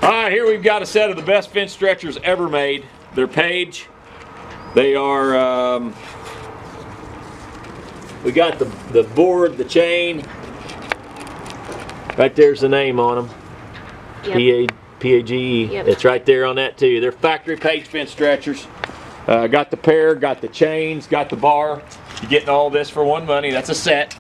Alright, here we've got a set of the best fence stretchers ever made. They're Page. They are, we got the board, the chain. Right there's the name on them. Yep. P-A-G-E. Yep. It's right there on that too. They're factory Page fence stretchers. Got the pair, got the chains, got the bar. You're getting all this for one money. That's a set.